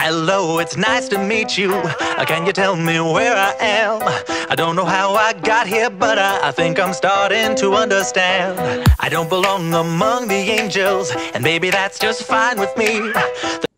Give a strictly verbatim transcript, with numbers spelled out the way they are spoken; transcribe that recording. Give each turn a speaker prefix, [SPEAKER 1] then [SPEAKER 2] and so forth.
[SPEAKER 1] Hello, it's nice to meet you. Uh, Can you tell me where I am? I don't know how I got here, but I, I think I'm starting to understand. I don't belong among the angels, and maybe that's just fine with me.